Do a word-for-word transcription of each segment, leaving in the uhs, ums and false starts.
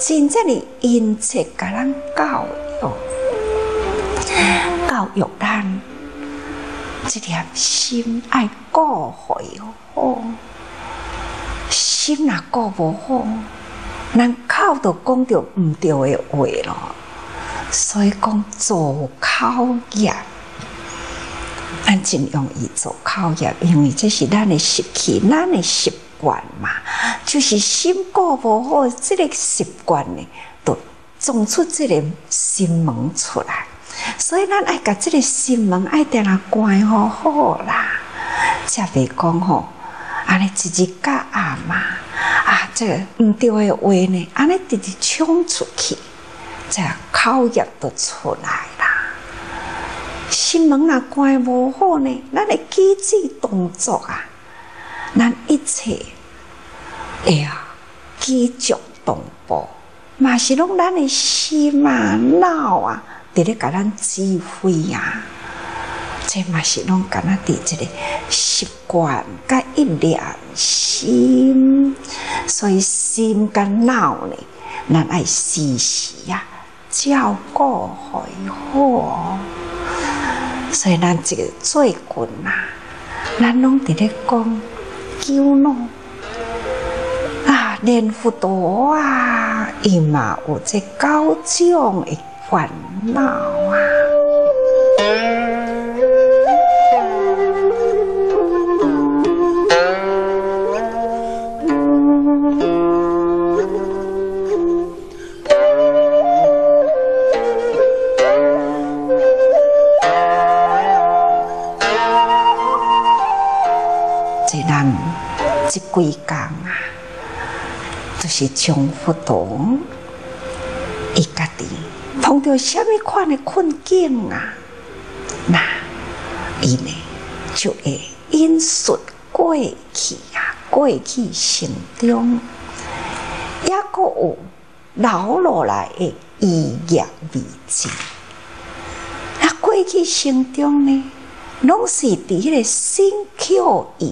真正的因切甲咱教育，教育咱这粒心爱顾回好，心若顾无好，咱口就讲着毋对的话咯。所以讲做口业，咱真容易做口业，因为这是咱的习气，咱的习惯嘛，就是心顾无好，这个习惯呢，就种出这个心门出来。所以咱爱甲这个心门爱定来关好好啦，才袂讲吼，安尼一日甲阿妈啊，这个毋对的话呢，安尼直直冲出去，这口业就出来啦。心门若关无好呢，咱的举止动作啊，咱一切哎呀，举足动步，嘛是拢咱的心啊、脑啊。伫咧甲咱指挥啊，这嘛是拢敢若伫这个习惯甲一念心，所以心甲脑呢，咱爱时时啊照顾互伊好。所以咱这个最近啊，咱拢伫咧讲救恼啊，念佛陀啊，伊嘛有这九种的烦恼啊，这咱这几工啊，就是将佛陀伊家己碰到什么款的困境啊？那伊呢就会引述过去啊，过去心中，也阁有留落来的意业未尽。那过去心中呢，拢是伫迄个心口意，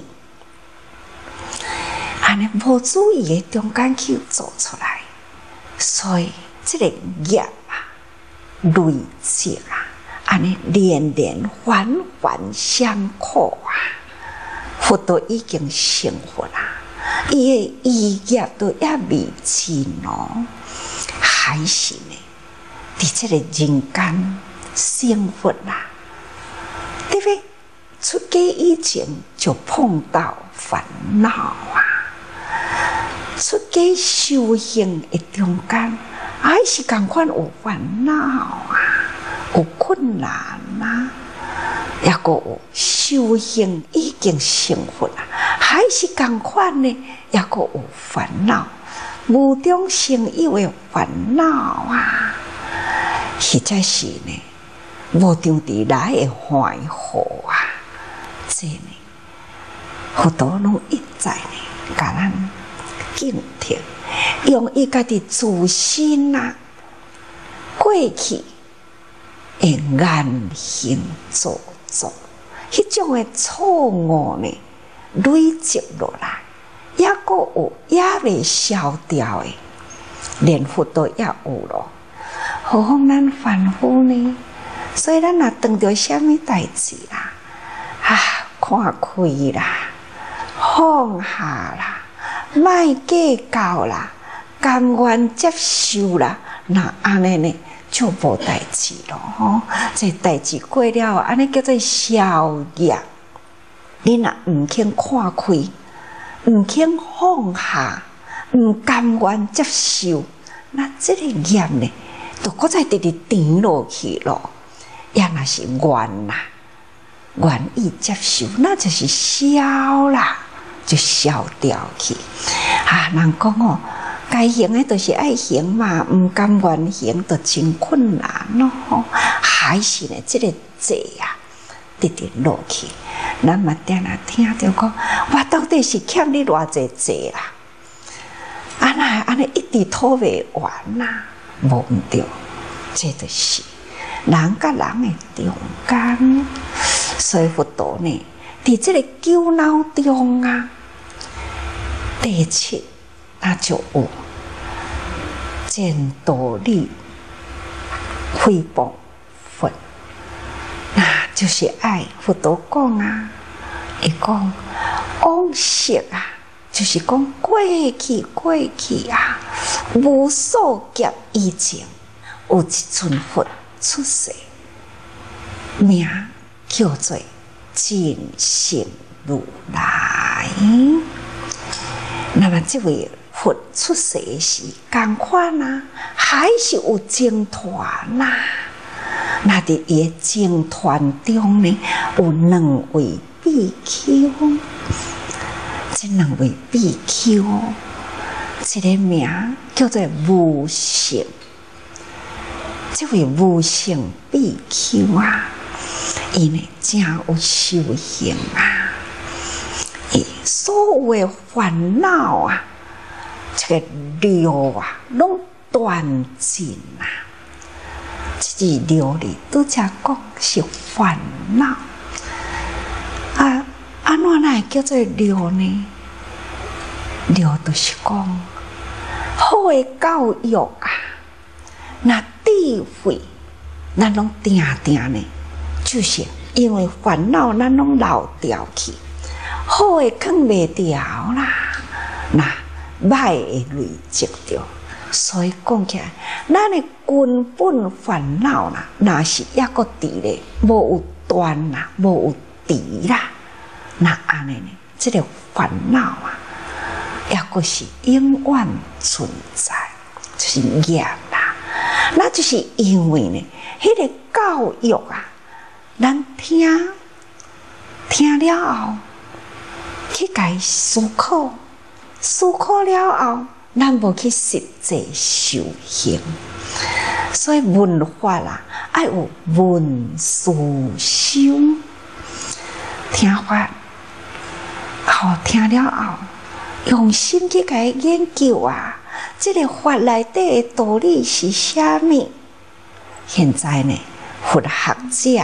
安尼无注意的中间去做出来，所以这个业累积啊，安尼连连环环相扣啊，佛都已经成佛啦，伊的意业都也未尽哦，还是呢，伫这个人间成佛啦，对不对？出家以前就碰到烦恼啊，出家修行的中间。还是同款有烦恼啊，有困难啊，也个有修行已经成佛啊，还是同款呢，也个有烦恼，无中生有的烦恼啊，实在是呢，无中地来的欢喜啊，这呢，佛陀拢一再呢，甲咱警惕。用伊家己自身啊，过去的言行做作，迄种的错误呢，累积落来，也阁有也未消掉的，连佛都也有咯。何况咱凡夫呢？所以咱若碰到什么代志啦，啊，看开啦，放下啦。莫计较啦，甘愿接受啦，那安尼呢就无代志咯吼。这代志过了，安尼叫做消业。你若唔肯看开，唔肯放下，唔甘愿接受，那这个业呢，就搁再直直沉落去咯。也若是愿啦，愿意接受，那就是消啦。就消掉去啊！人讲哦，该行的都是爱行嘛，唔甘愿行就真困难咯。还是呢，这个债啊，直直落去。咱嘛定定听着讲，我到底是欠你偌济债啦？啊那安尼一直拖袂完呐，无毋对，这就是人甲人的中间。所以佛陀呢，伫这个九恼中啊。第七，那就有见道理诽谤佛，那就是爱佛陀讲啊，伊讲往昔啊，就是讲过去过去啊，无数劫以前，有一尊佛出世，名叫做净性如来。那么这位佛出世时，同款啊，还是有僧团呐、啊。那伫伊僧团中呢，有两位比丘。这两位比丘，一个名叫做无性。这位无性比丘啊，伊呢真有修行啊，伊所有的烦恼啊，这个流啊，拢断尽啊。这流里都在讲是烦恼啊，安怎来叫做流呢？流就是讲好的教育啊，那智慧，咱拢定定呢，就是因为烦恼，咱拢漏掉去，好的藏袂掉啦，那歹的累积着。所以讲起来，咱的根本烦恼啦，若是抑个伫咧，无有断啦，无有除啦，那安尼呢？这个烦恼啊，抑个是永远存在，就是业啦。那就是因为呢，迄、那个教育啊，咱听听了后，去家思考，思考了后。咱无去实际修行，所以文法啦，爱有文思修，听法好听了后，用心去甲伊研究啊，这个法内底的道理是啥物？现在呢，佛学者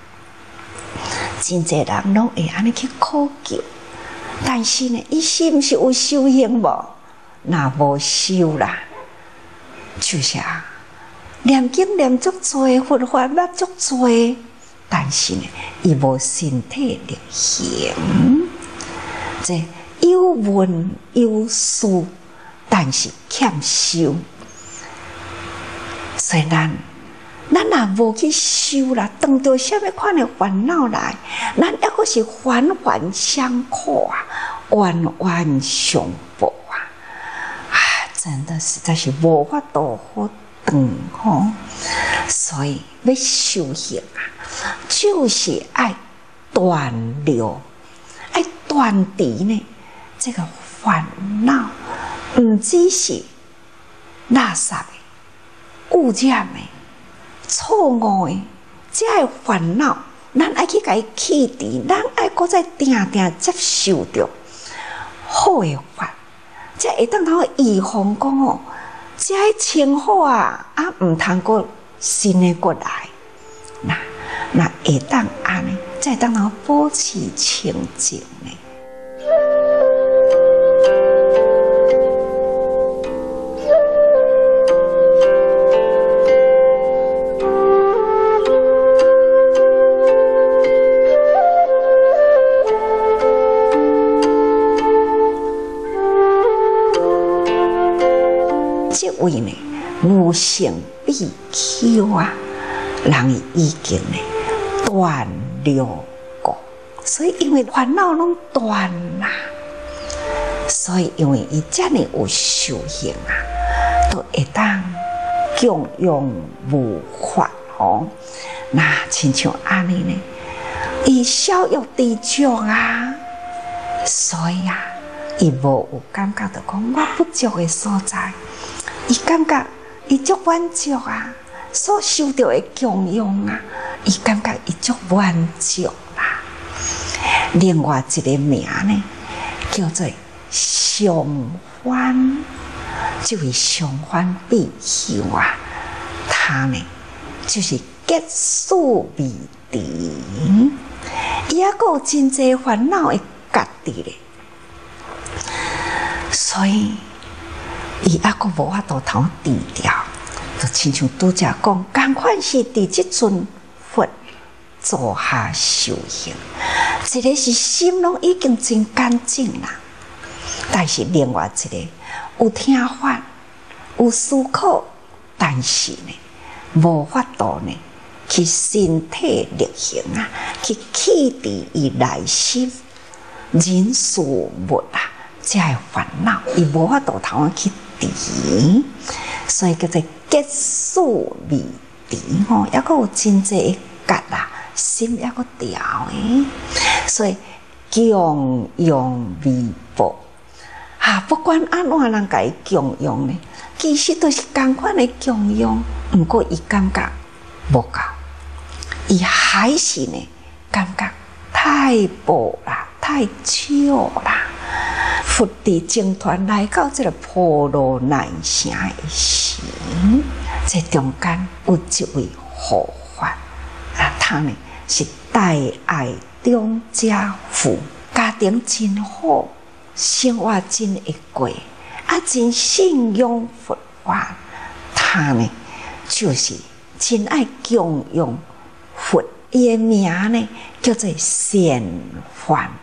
真侪人拢会安尼去考究，但是呢，伊是毋是有修行无？那无修啦，就是啊，念经念足多，佛法捌足多，但是呢，伊无身体力行，这有文有书，但是欠修，所以咱咱若无去修啦，当到什么款的烦恼来，咱抑个是环环相扣啊，冤冤相报。真的实在是无法度好断吼，所以要修行啊，就是爱断了，爱断除呢这个烦恼，唔只是垃圾的、污染的、错误的，这个烦恼，咱爱去甲伊去除，咱爱搁再定定接受着好的法。这会当通预防讲哦，这清好啊，啊唔通过新的过来，那那会当安尼，再当通保持清净呢。这位呢，无性比丘啊，人已经呢断了过，所以因为烦恼拢断啦，所以因为伊遮尔有修行啊，都会当供养无法哦。那亲像安尼呢，伊逍遥知足啊，所以啊，伊无有感觉到讲我不足的所在。伊感觉伊足满足啊，所受到的供养啊，伊感觉伊足满足啦。另外一个名呢，叫做上欢，这位上欢比丘啊，他呢就是结束未除，伊还有真侪烦恼的家己咧，所以。 伊还阁无法度通治疗，就亲像拄则讲，共款是伫即阵佛坐下修行，一个是心拢已经真干净啦，但是另外一个有听法、有思考，但是呢，无法度呢去身体力行啊，去启迪伊内心人事物啊，这个烦恼，伊无法度通去治，所以叫做结束未治吼，抑阁有真济个结啊，心抑阁调诶，所以供养未报。啊，不管安怎人甲伊供养呢，其实都是同款的供养，毋过伊感觉无够，伊还是呢感觉太薄啦，太少啦。佛伫僧团来到这个婆罗难城的时，这中间有一位护法啊，他呢是大爱中家父，家庭真好。生活真会过，啊，真信仰佛法，他呢就是真爱供养佛，伊的名呢叫做显幻。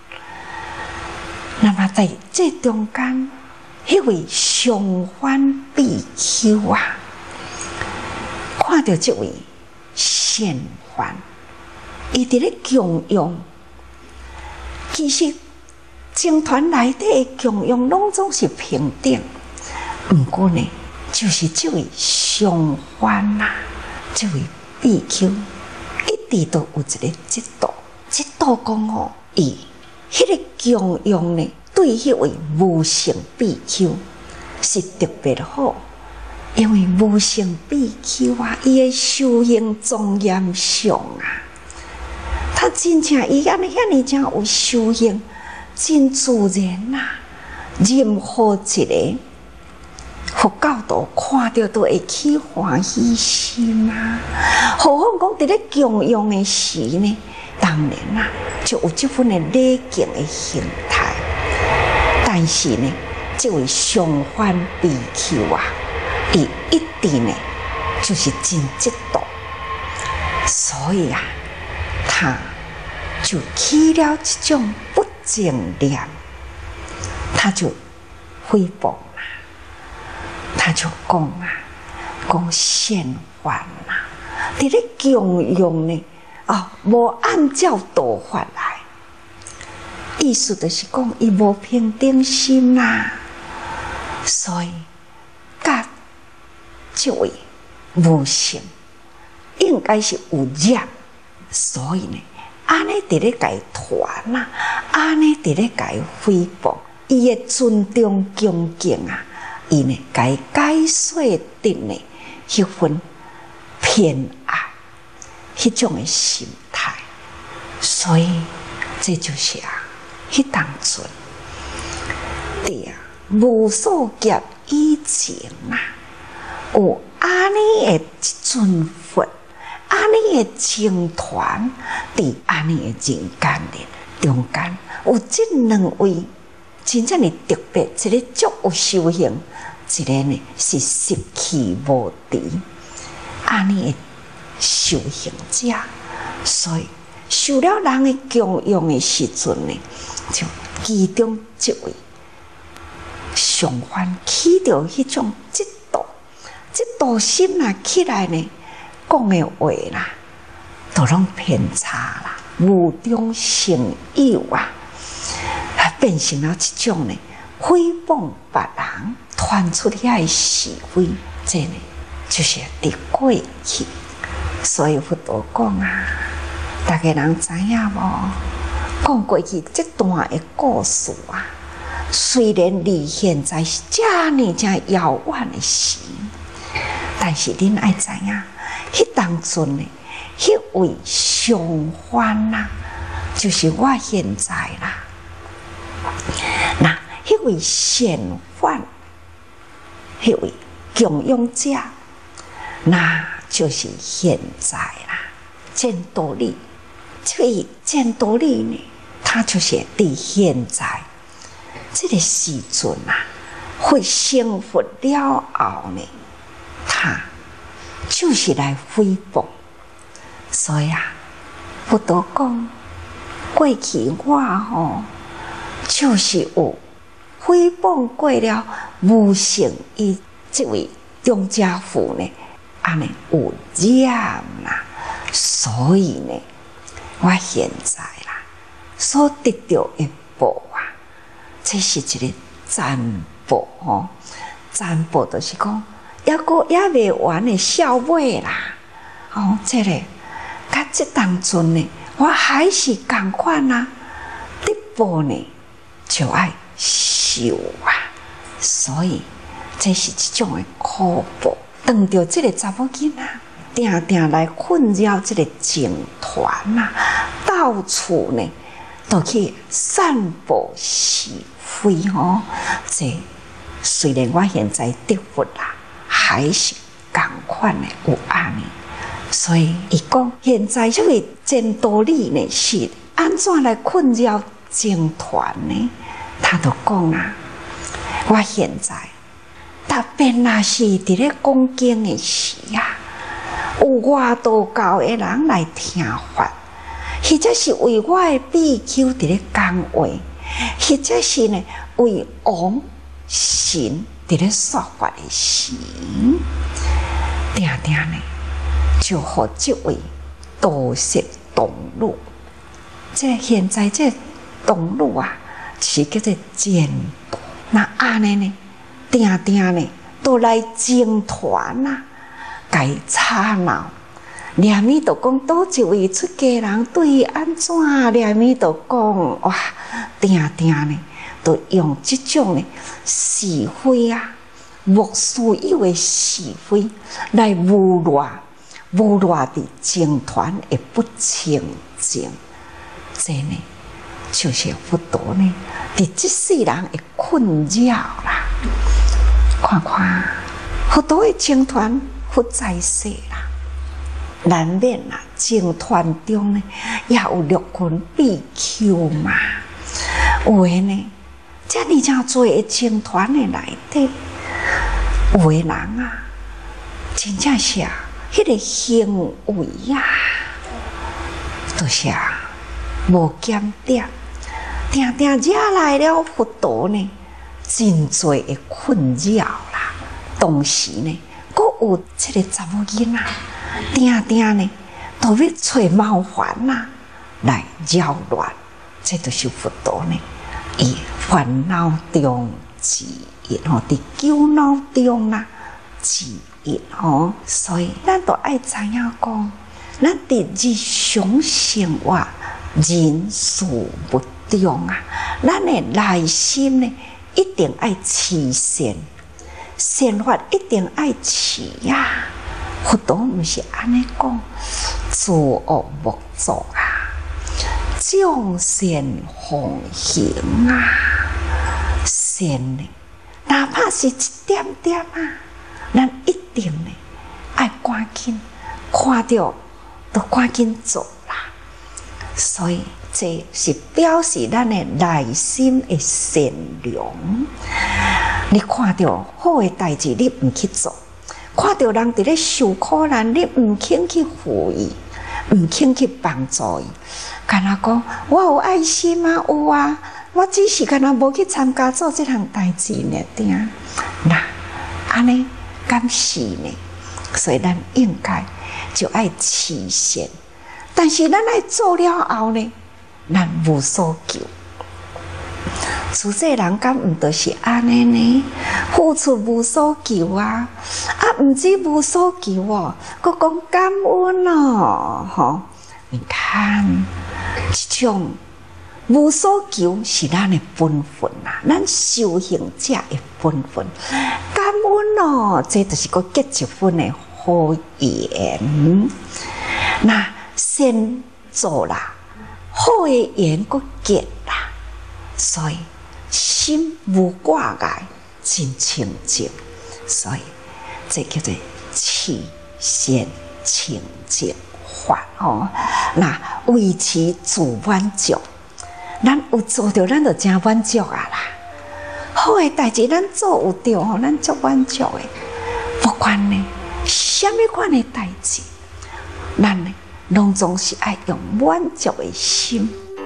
那么在这中间，迄位上幻比丘啊，看到这位显幻，伊伫咧供养，其实。僧团内底的供养拢总是平等，毋过呢，就是这位上幻呐，这位比丘一直都有一个制度，制度讲哦，伊迄个供养呢，对迄位无性比丘是特别好，因为无性比丘啊，伊的修行庄严上啊，他真正伊安尼遐尼正有修行。真自然呐、啊，任何一个佛教徒看到都会起欢喜心啊。何况讲伫咧供养的时呢，当然啦、啊，就有这份的礼敬的形态。但是呢，这位上幻比丘啊，伊一定呢就是真嫉妒，所以啊，他就起了这种不正念，他就诽谤啦，他就讲啊，讲显幻啦，伫咧供养呢，哦，无按照道法来，意思就是讲伊无平等心啦，所以甲这位无性应该是有业，所以呢。安尼伫咧甲伊传啊，安尼伫咧甲伊诽谤，伊诶尊重恭敬啊，伊呢甲伊解说的呢，迄份偏爱，迄种诶心态，所以这就是啊，迄当阵，对啊，无数劫以前啊，有安尼诶一尊佛。安尼的僧团，伫安尼的人间里中间，有这两位真正的特别，一个足有修行，一个呢是习气无敌。安尼的修行者，所以受了人的供养的时阵呢，就其中一位上幻起到迄种嫉妒，嫉妒心啊起来呢。讲的话啦，都拢偏差啦，无中生有啊，变成了一种呢诽谤别人，传出遐是非，这呢就是伫过去。所以佛陀讲啊，大家人知影无？讲过去这段的故事啊，虽然离现在是遮尼遮遥远的事，但是恁爱知影。迄当阵呢，迄位上幻呐，就是我现在啦。那迄位显幻，迄位供养者，那就是现在啦。见多利，所以见多利呢，他就是伫现在这个时阵啊， 会成佛了后呢，他就是来诽谤。所以啊，佛陀讲，过去我吼，就是有诽谤过了无性伊这位中家父呢，安尼有染啦。所以呢，我现在啦所得到的报啊，这是一个占卜吼，占卜就是讲，抑个也未完的笑尾啦。哦，这个，甲这当中呢，我还是共款啊，得报呢就爱受啊，所以这是一种的苦报。当着这个查某囡仔，定定来困扰这个僧团啊，到处呢都去散布是非哦。这虽然我现在得佛啦，还是共款的有安尼。所以伊讲，现在这个真道理呢，是安怎来困扰僧团呢？他就讲啊，我现在特别若是伫咧讲经的时啊，有外道教的人来听法，或者是为我的比丘伫咧讲话，或者是呢为王神伫咧说法的时，定定呢就和这位道释同路，这现在这同路啊，是叫做净土。那安尼呢，定定呢都来僧团啊，该吵闹。念咪就讲多一位出家人对伊安怎？念咪就讲哇，定定呢，都用这种呢是非啊，莫须有的是非来污蔑。无赖的僧团也不清净，这呢就是佛陀呢，伫这世人的困扰啦。看看佛陀的僧团不在世啦，难免啦，僧团中呢也有六群比丘嘛。有的呢，这尔正多的僧团的内底，有的人啊，真正是啊。迄个行为啊，就是啊，无检点，定定惹来了佛陀呢，真多的困扰啦。同时呢，阁有这个查某囡仔，定定呢，都要找麻烦啦，来扰乱。这就是佛陀呢，伊烦恼中之一吼，伫忧恼中啦，之一吼，所以咱都爱知影讲，咱伫日常生活人事物中啊，咱的内心呢一定爱持善，善法一定爱持呀。佛陀毋是安尼讲，诸恶莫作啊，众善奉行啊，善呢，哪怕是一点点啊。咱一定呢爱赶紧看到，都赶紧做啦。所以这是表示咱的内心的善良。你看到好的代志，你唔去做；看到人伫咧受苦难，你唔肯去扶伊，唔肯去帮助伊。干那讲我有爱心啊，有啊，我只是干那无去参加做这项代志呢，对啊。那安尼。敢是呢，所以咱应该就爱持善，但是咱爱做了后呢，咱无所求。出世人敢毋都是安尼呢？付出无所求啊！啊，毋止无所求哦，佫讲感恩哦，吼！你看，这种无所求是咱的本分啊，咱修行者的本分。感恩哦，这就是个结一份的好缘。那先做啦，好的缘个结啦，所以心无挂碍，真清净。所以这叫做持善清净法哦。那维持自满足。咱有做到，咱就真满足啊啦！ 好诶代志咱做有着吼，咱足满足诶。不管呢，什么款诶代志，咱呢，拢总是爱用满足诶心。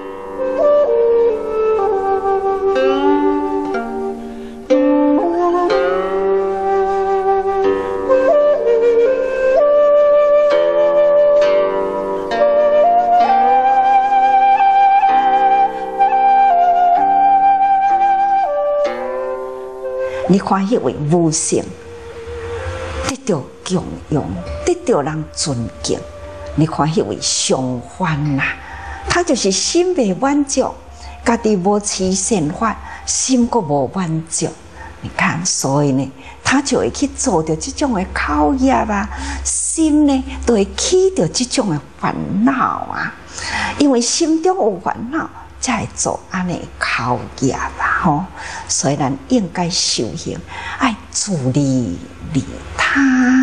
你看迄位武圣得到供养，得到人尊敬。你看迄位上凡呐，他就是心未满足，家己无持善法，心阁无满足。你看，所以呢，他就会去做着这种的口业啊，心呢都会起着这种的烦恼啊，因为心中有烦恼。才会做安尼口业啦吼，所以咱应该修行，爱自利利他，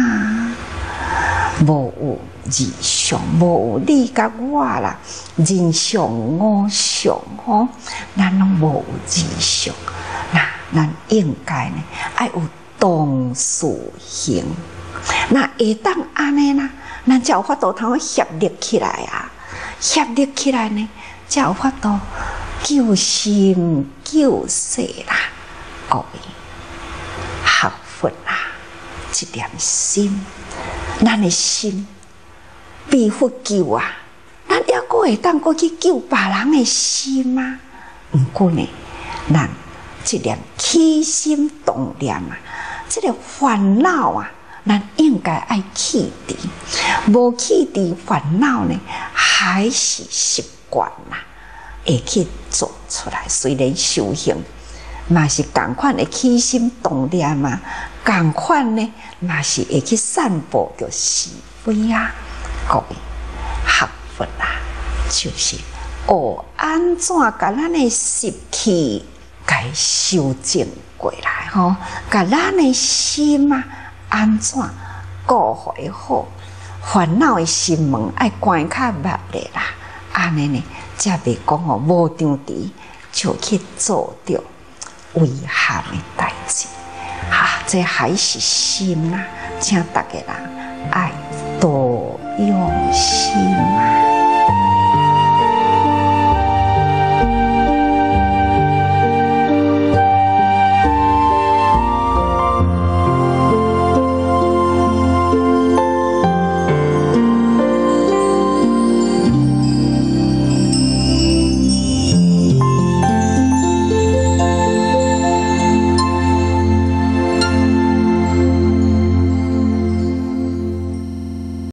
无有二相，无有你甲我啦，人相我相吼，咱拢无有二相。那咱应该呢，爱有同事行。那会当安尼啦，咱才有法度通协力起来啊，协力起来呢。才有法度救心救世啦，各位学佛啦，一点心，咱的心被佛救啊，咱还阁会当阁去救别人的心吗？毋过呢，咱这点起心动念啊，这个烦恼啊，咱应该爱去除，无去除烦恼呢，还是习惯啦。会去做出来，虽然修行嘛是同款的起心动念嘛，同款呢嘛是会去散播着是非啊。各位学佛啦，就是学安怎甲咱的习气该修正过来吼，甲咱的心啊安怎顾会好，烦恼的心门爱关较密咧啦，安尼呢。才袂讲吼，无张持就去做着危险的代志，哈、啊，这还是心啊，请大家人爱多用心啊。